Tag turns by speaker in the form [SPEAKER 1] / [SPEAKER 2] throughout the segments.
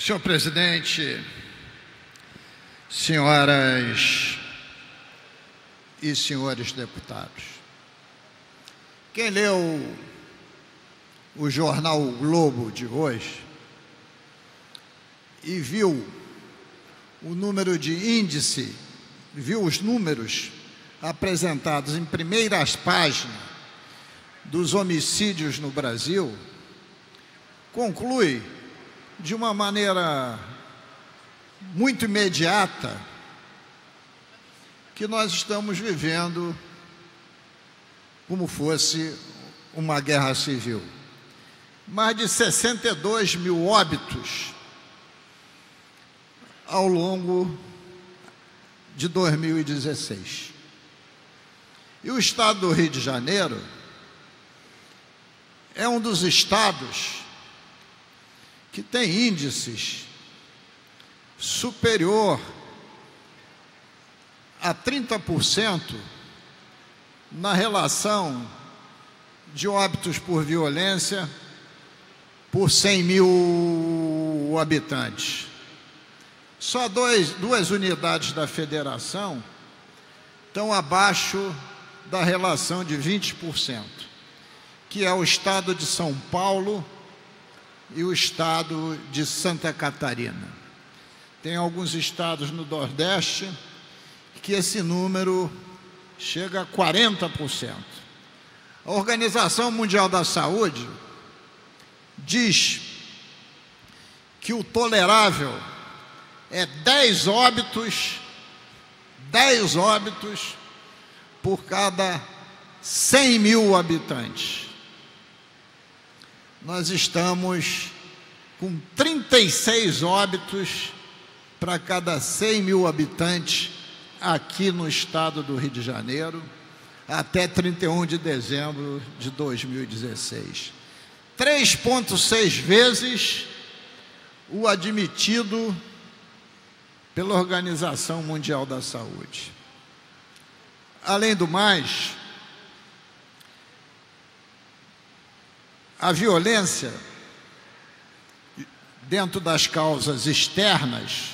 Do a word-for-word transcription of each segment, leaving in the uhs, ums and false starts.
[SPEAKER 1] Senhor presidente, senhoras e senhores deputados, quem leu o jornal O Globo de hoje e viu o número de índice, viu os números apresentados em primeiras páginas dos homicídios no Brasil, conclui de uma maneira muito imediata que nós estamos vivendo como fosse uma guerra civil. Mais de sessenta e dois mil óbitos ao longo de dois mil e dezesseis. E o estado do Rio de Janeiro é um dos estados que tem índices superior a trinta por cento na relação de óbitos por violência por cem mil habitantes. Só dois, duas unidades da federação estão abaixo da relação de vinte por cento, que é o estado de São Paulo e o estado de Santa Catarina. Tem alguns estados no Nordeste que esse número chega a quarenta por cento. A Organização Mundial da Saúde diz que o tolerável é dez óbitos, dez óbitos por cada cem mil habitantes. Nós estamos com trinta e seis óbitos para cada cem mil habitantes aqui no estado do Rio de Janeiro, até trinta e um de dezembro de dois mil e dezesseis. três vírgula seis vezes o admitido pela Organização Mundial da Saúde. Além do mais, a violência, dentro das causas externas,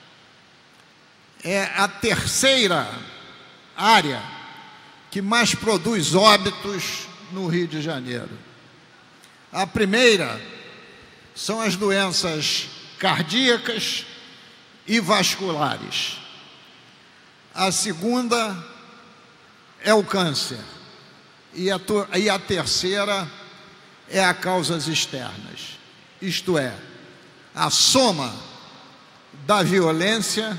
[SPEAKER 1] é a terceira área que mais produz óbitos no Rio de Janeiro. A primeira são as doenças cardíacas e vasculares. A segunda é o câncer. E a, e a terceira é a causas externas, isto é, a soma da violência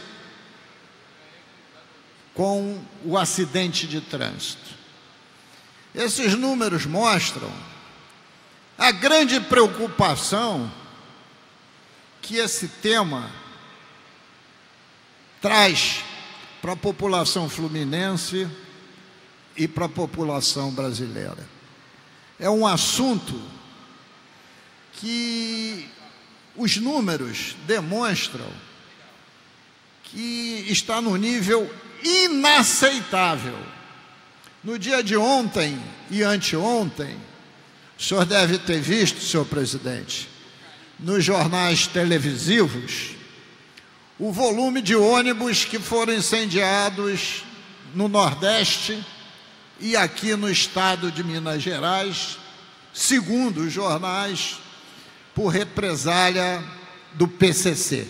[SPEAKER 1] com o acidente de trânsito. Esses números mostram a grande preocupação que esse tema traz para a população fluminense e para a população brasileira. É um assunto que os números demonstram que está no nível inaceitável. No dia de ontem e anteontem, o senhor deve ter visto, senhor presidente, nos jornais televisivos, o volume de ônibus que foram incendiados no Nordeste e aqui no estado de Minas Gerais, segundo os jornais, por represália do P C C.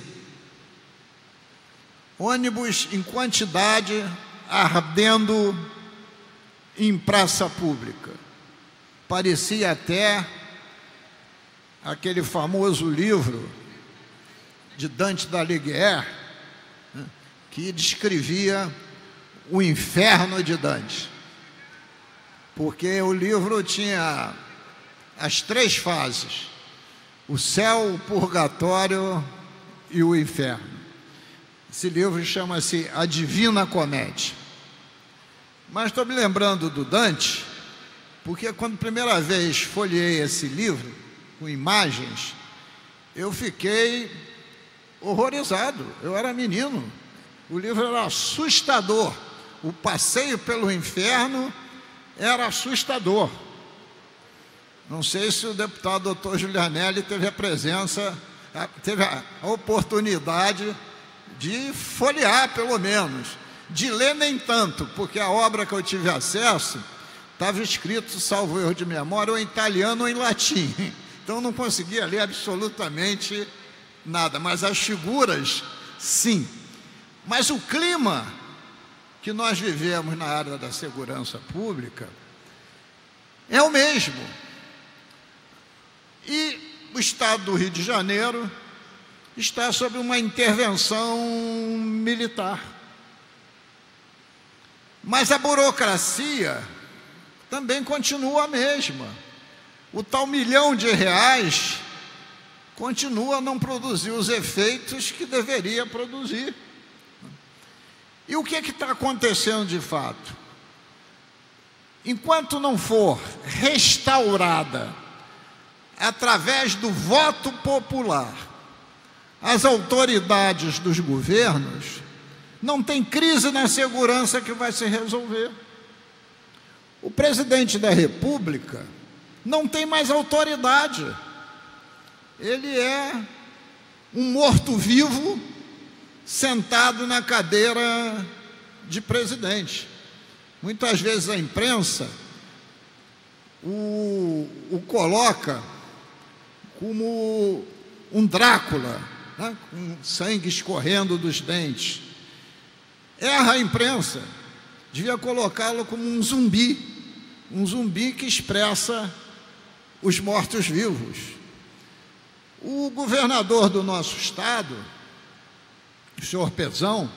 [SPEAKER 1] Ônibus em quantidade ardendo em praça pública. Parecia até aquele famoso livro de Dante Alighieri, né, que descrevia o inferno de Dante. Porque o livro tinha as três fases: o céu, o purgatório e o inferno. Esse livro chama-se A Divina Comédia. Mas estou me lembrando do Dante, porque quando a primeira vez folheei esse livro, com imagens, eu fiquei horrorizado. Eu era menino. O livro era assustador. O passeio pelo inferno era assustador. Não sei se o deputado doutor Giulianelli teve a presença teve a oportunidade de folhear, pelo menos, de ler nem tanto, porque a obra que eu tive acesso estava escrito, salvo erro de memória, ou em italiano ou em latim. Então não conseguia ler absolutamente nada, mas as figuras, sim. Mas o clima que nós vivemos na área da segurança pública é o mesmo. E o Estado do Rio de Janeiro está sob uma intervenção militar. Mas a burocracia também continua a mesma. O tal milhão de reais continua a não produzir os efeitos que deveria produzir. E o que é que está acontecendo de fato? Enquanto não for restaurada, através do voto popular, as autoridades dos governos, não tem crise na segurança que vai se resolver. O presidente da República não tem mais autoridade. Ele é um morto-vivo sentado na cadeira de presidente. Muitas vezes a imprensa o, o coloca como um Drácula, né, com sangue escorrendo dos dentes. Erra a imprensa, devia colocá-lo como um zumbi, um zumbi que expressa os mortos-vivos. O governador do nosso estado, o senhor Pezão,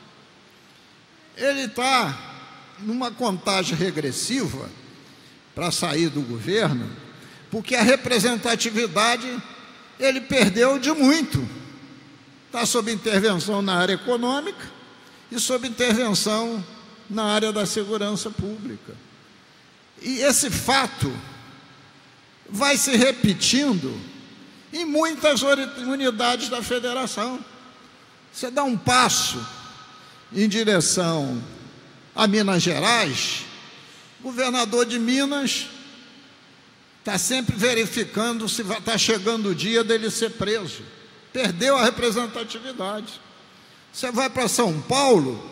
[SPEAKER 1] ele está numa contagem regressiva para sair do governo, porque a representatividade ele perdeu de muito. Está sob intervenção na área econômica e sob intervenção na área da segurança pública. E esse fato vai se repetindo em muitas unidades da federação. Você dá um passo em direção a Minas Gerais, o governador de Minas está sempre verificando se está chegando o dia dele ser preso. Perdeu a representatividade. Você vai para São Paulo,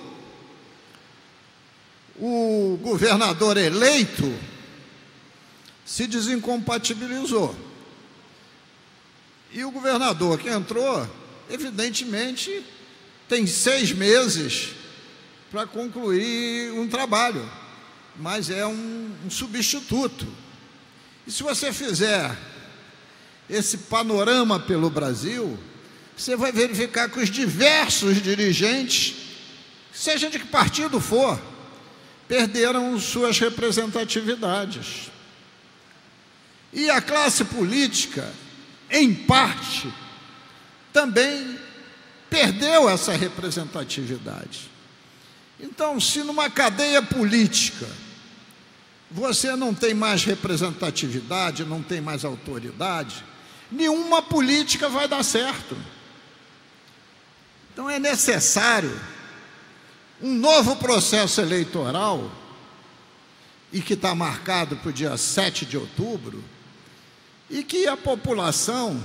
[SPEAKER 1] o governador eleito se desincompatibilizou. E o governador que entrou, evidentemente, tem seis meses para concluir um trabalho, mas é um, um substituto. E se você fizer esse panorama pelo Brasil, você vai verificar que os diversos dirigentes, seja de que partido for, perderam suas representatividades. E a classe política, em parte, também perdeu essa representatividade. Então, se numa cadeia política você não tem mais representatividade, não tem mais autoridade, nenhuma política vai dar certo. Então é necessário um novo processo eleitoral, e que está marcado para o dia sete de outubro, e que a população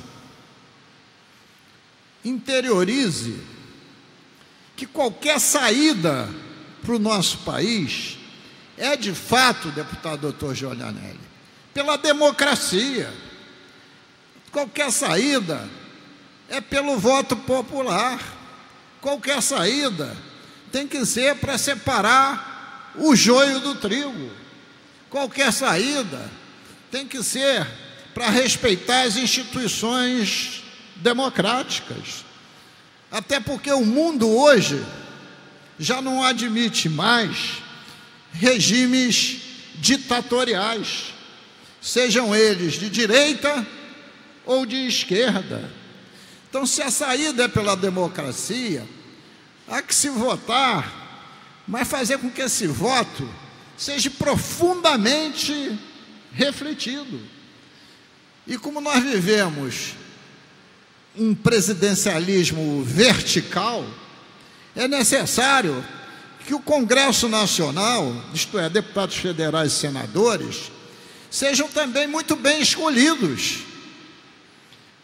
[SPEAKER 1] interiorize que qualquer saída para o nosso país é de fato, deputado doutor Giulianelli, pela democracia. Qualquer saída é pelo voto popular. Qualquer saída tem que ser para separar o joio do trigo. Qualquer saída tem que ser para respeitar as instituições democráticas. Até porque o mundo hoje já não admite mais regimes ditatoriais, sejam eles de direita ou de esquerda. Então, se a saída é pela democracia, há que se votar, mas fazer com que esse voto seja profundamente refletido. E como nós vivemos um presidencialismo vertical, é necessário que o Congresso Nacional, isto é, deputados federais e senadores, sejam também muito bem escolhidos.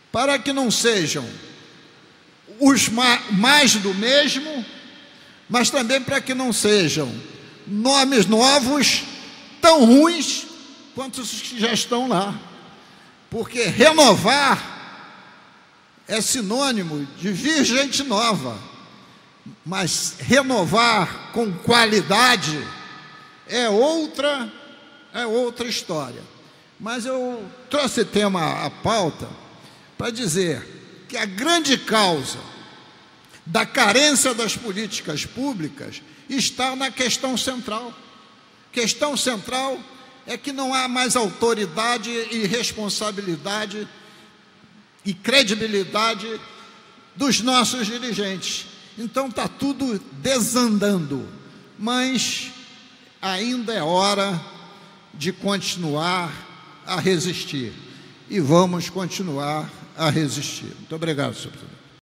[SPEAKER 1] para que não sejam os ma mais do mesmo, mas também para que não sejam nomes novos tão ruins quanto os que já estão lá. Porque renovar é sinônimo de vir gente nova, mas renovar com qualidade é outra, é outra história. Mas eu trouxe tema à pauta para dizer que a grande causa da carência das políticas públicas está na questão central. Questão central é que não há mais autoridade e responsabilidade e credibilidade dos nossos dirigentes. Então está tudo desandando, mas ainda é hora de continuar a resistir, e vamos continuar a resistir. Muito obrigado, senhor presidente.